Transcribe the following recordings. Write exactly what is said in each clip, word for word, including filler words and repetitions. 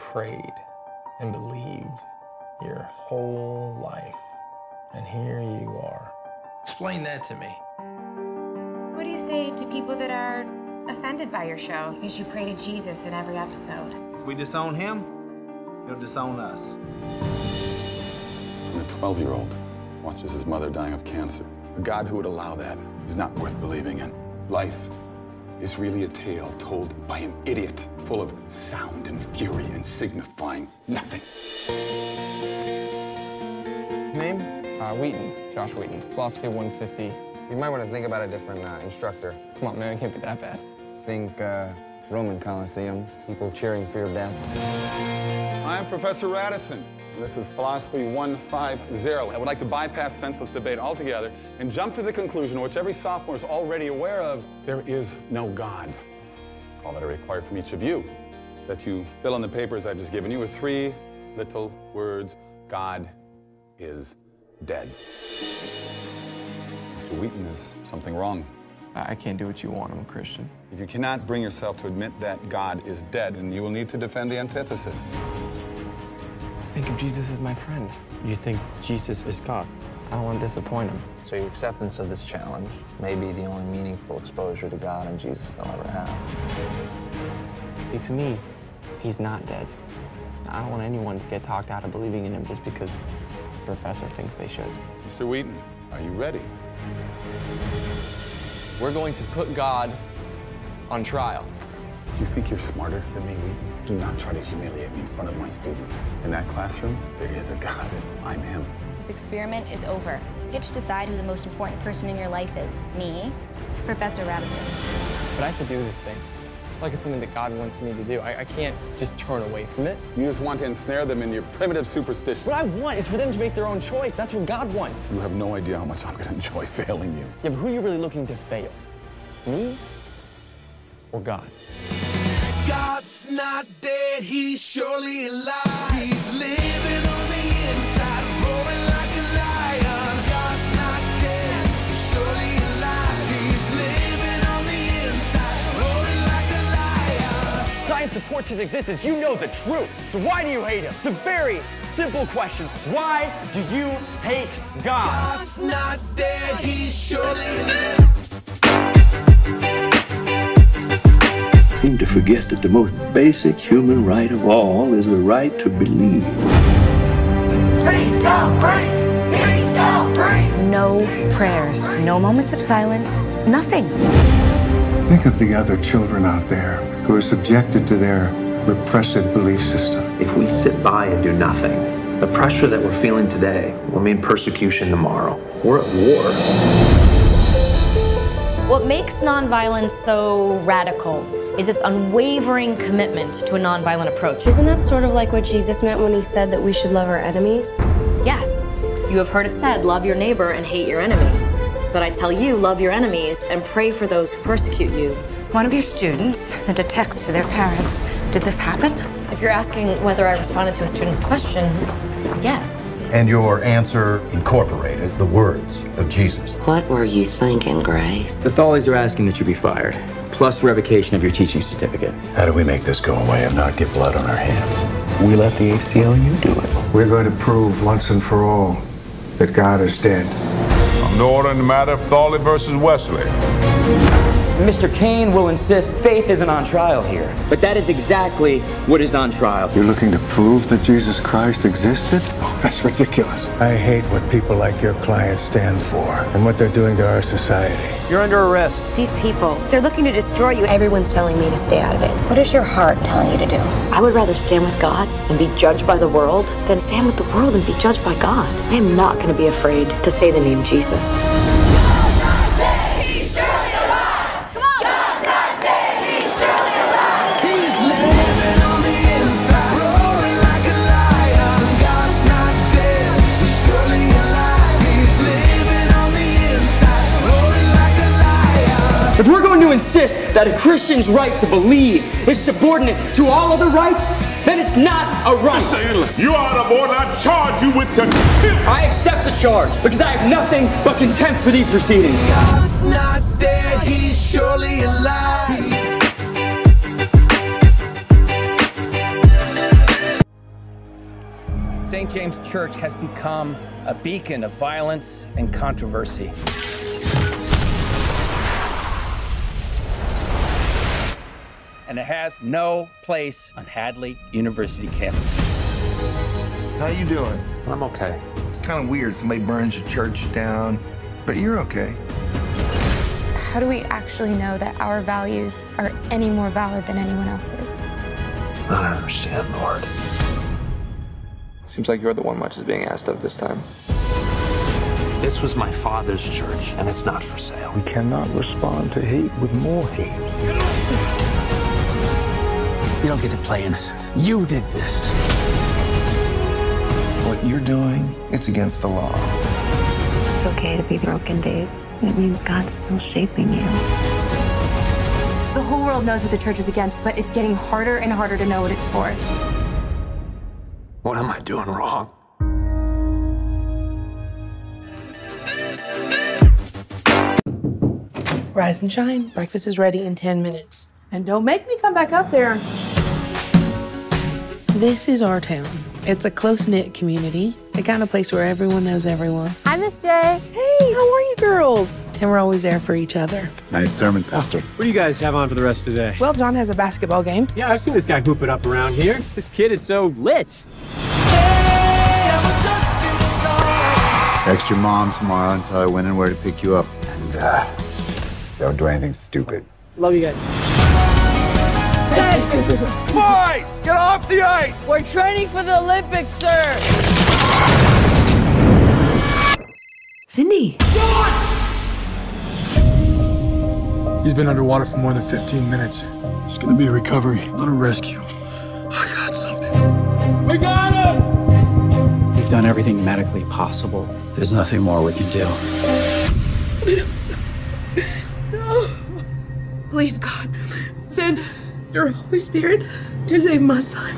prayed and believed your whole life, and here you are. Explain that to me. What do you say to people that are offended by your show because you pray to Jesus in every episode? If we disown him, he'll disown us. A twelve-year-old watches his mother dying of cancer. A God who would allow that is not worth believing in. Life is really a tale told by an idiot, full of sound and fury and signifying nothing. Name? Uh, Wheaton, Josh Wheaton, Philosophy one fifty. You might want to think about a different uh, instructor. Come on, man, it can't be that bad. Think uh, Roman Colosseum, people cheering for your death. I'm Professor Radisson. This is Philosophy one fifty. I would like to bypass senseless debate altogether and jump to the conclusion, which every sophomore is already aware of: there is no God. All that I require from each of you is that you fill in the papers I've just given you with three little words: God is dead. Mister Wheaton, is something wrong? I can't do what you want. I'm a Christian. If you cannot bring yourself to admit that God is dead, then you will need to defend the antithesis. Think of Jesus as my friend. You think Jesus is God? I don't want to disappoint him. So your acceptance of this challenge may be the only meaningful exposure to God and Jesus they'll ever have. See, to me, he's not dead. I don't want anyone to get talked out of believing in him just because this professor thinks they should. Mister Wheaton, are you ready? We're going to put God on trial. If you think you're smarter than me, Wheaton, do not try to humiliate me in front of my students. In that classroom, there is a God. I'm him. This experiment is over. You get to decide who the most important person in your life is. Me, Professor Radisson. But I have to do this thing. Like it's something that God wants me to do. I, I can't just turn away from it. You just want to ensnare them in your primitive superstition. What I want is for them to make their own choice. That's what God wants. You have no idea how much I'm going to enjoy failing you. Yeah, but who are you really looking to fail? Me or God? God's not dead, he's surely alive. He's living on the inside, roaring like a lion. God's not dead, he's surely alive. He's living on the inside, roaring like a lion. Science supports his existence. You know the truth. So why do you hate him? It's a very simple question. Why do you hate God? God's not dead, he's surely alive. Seem to forget that the most basic human right of all is the right to believe. Please don't breathe! Please don't breathe! No prayers, no moments of silence, nothing. Think of the other children out there who are subjected to their repressive belief system. If we sit by and do nothing, the pressure that we're feeling today will mean persecution tomorrow. We're at war. What makes nonviolence so radical is its unwavering commitment to a nonviolent approach. Isn't that sort of like what Jesus meant when he said that we should love our enemies? Yes. You have heard it said, love your neighbor and hate your enemy. But I tell you, love your enemies and pray for those who persecute you. One of your students sent a text to their parents. Did this happen? If you're asking whether I responded to a student's question, yes. And your answer incorporated the words of Jesus. What were you thinking, Grace? The Thales are asking that you be fired, plus revocation of your teaching certificate. How do we make this go away and not get blood on our hands? We let the A C L U do it. We're going to prove once and for all that God is dead. No order in the matter of Thawley versus Wesley. Mister Kane will insist faith isn't on trial here. But that is exactly what is on trial. You're looking to prove that Jesus Christ existed? Oh, that's ridiculous. I hate what people like your clients stand for and what they're doing to our society. You're under arrest. These people, they're looking to destroy you. Everyone's telling me to stay out of it. What is your heart telling you to do? I would rather stand with God and be judged by the world than stand with the world and be judged by God. I am not going to be afraid to say the name Jesus. If we're going to insist that a Christian's right to believe is subordinate to all other rights, then it's not a right. You are the board, I charge you with contempt. I accept the charge because I have nothing but contempt for these proceedings. God's not dead, he's surely alive. Saint James Church has become a beacon of violence and controversy. And it has no place on Hadley University campus. How you doing? I'm okay. It's kind of weird. Somebody burns your church down, but you're okay. How do we actually know that our values are any more valid than anyone else's? I don't understand, Lord. Seems like you're the one much is being asked of this time. This was my father's church, and it's not for sale. We cannot respond to hate with more hate. You don't get to play innocent. You did this. What you're doing, it's against the law. It's okay to be broken, Dave. It means God's still shaping you. The whole world knows what the church is against, but it's getting harder and harder to know what it's for. What am I doing wrong? Rise and shine. Breakfast is ready in ten minutes. And don't make me come back up there. This is our town. It's a close-knit community, the kind of place where everyone knows everyone. Hi, Miss J. Hey, how are you girls? And we're always there for each other. Nice sermon, Pastor. What do you guys have on for the rest of the day? Well, John has a basketball game. Yeah, I've seen this guy hoop it up around here. This kid is so lit. Text your mom tomorrow and tell her when and where to pick you up. And, uh, don't do anything stupid. Love you guys. Boys, get off the ice! We're training for the Olympics, sir! Cindy! He's been underwater for more than fifteen minutes. It's gonna be a recovery, not a rescue. I got something. We got him! We've done everything medically possible. There's nothing more we can do. No. Please, God, send your Holy Spirit to save my son.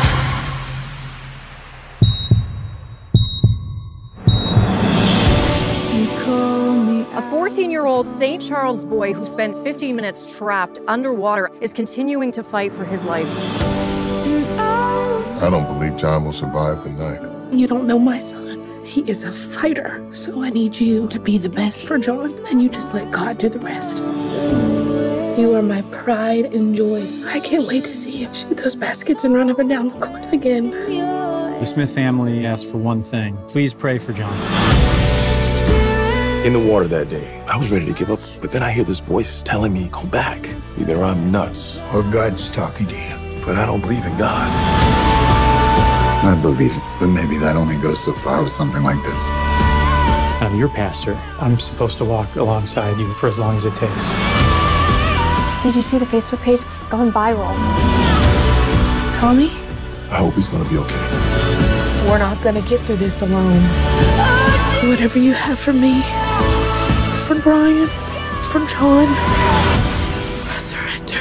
A fourteen-year-old Saint Charles boy who spent fifteen minutes trapped underwater is continuing to fight for his life. I don't believe John will survive the night. You don't know my son. He is a fighter. So I need you to be the best for John, and you just let God do the rest. You are my pride and joy. I can't wait to see you shoot those baskets and run up and down the court again. The Smith family asked for one thing. Please pray for John. In the water that day, I was ready to give up, but then I hear this voice telling me, go back. Either I'm nuts Or God's talking to you. but I don't believe in God. I believe it, but maybe that only goes so far with something like this. I'm your pastor. I'm supposed to walk alongside you for as long as it takes. Did you see the Facebook page? It's gone viral. Tommy, I hope he's gonna be okay. we're not gonna get through this alone. Whatever you have for me, for Brian, for John, I surrender.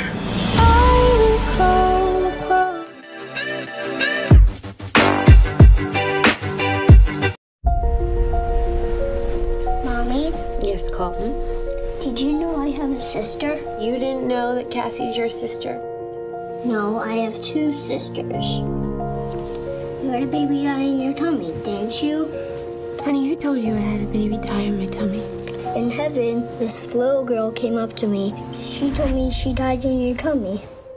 Mommy? Yes, Colton? Did you know I have a sister? You didn't know that Cassie's your sister? No, I have two sisters. You had a baby die in your tummy, didn't you? Honey, who told you I had a baby die in my tummy? In heaven, this little girl came up to me. She told me she died in your tummy.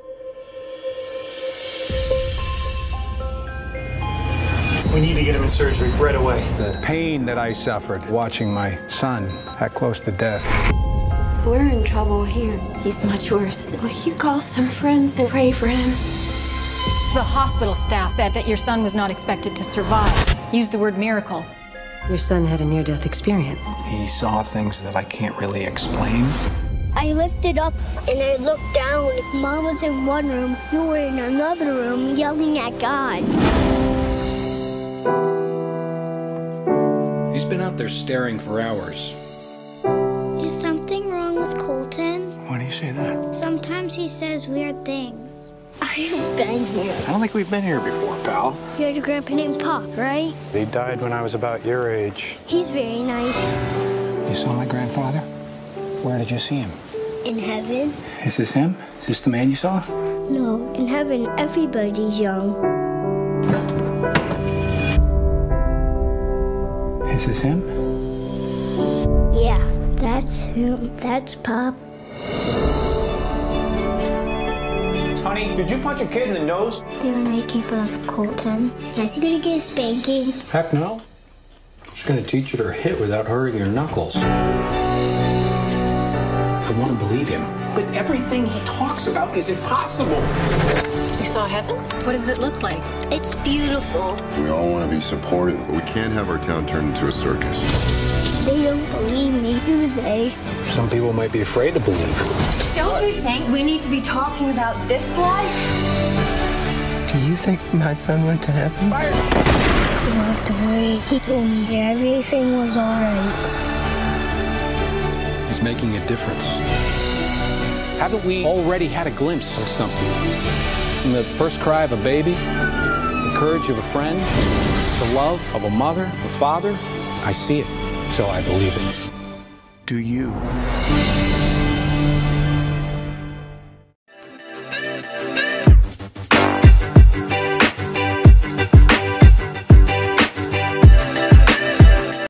We need to get him in surgery right away. The pain that I suffered watching my son that close to death. We're in trouble here. He's much worse. Will you call some friends and pray for him? The hospital staff said that your son was not expected to survive. Used the word miracle. Your son had a near-death experience. He saw things that I can't really explain. I lifted up and I looked down. Mom was in one room, you were in another room yelling at God. He's been out there staring for hours. Is something wrong with Colton? Why do you say that? Sometimes he says weird things. I've been here. I don't think we've been here before, pal. You're the grandpa named Pop, right? He died when I was about your age. He's very nice. You saw my grandfather? Where did you see him? In heaven? Is this him? Is this the man you saw? No, in heaven everybody's young. Is this him? Yeah, that's him. That's Pop. Honey, did you punch a kid in the nose? They were making fun of Colton. Is he gonna get a spanking? Heck no. She's gonna teach you to hit without hurting your knuckles. I want to believe him. But everything he talks about is impossible. You saw heaven? What does it look like? It's beautiful. We all want to be supportive, but we can't have our town turned into a circus. They don't believe me, do they? Some people might be afraid to believe. Don't you think we need to be talking about this life? Do you think my son went to heaven? You don't have to worry. He told me everything was all right. He's making a difference. Haven't we already had a glimpse of something? From the first cry of a baby, the courage of a friend, the love of a mother, a father. I see it, so I believe it. Do you?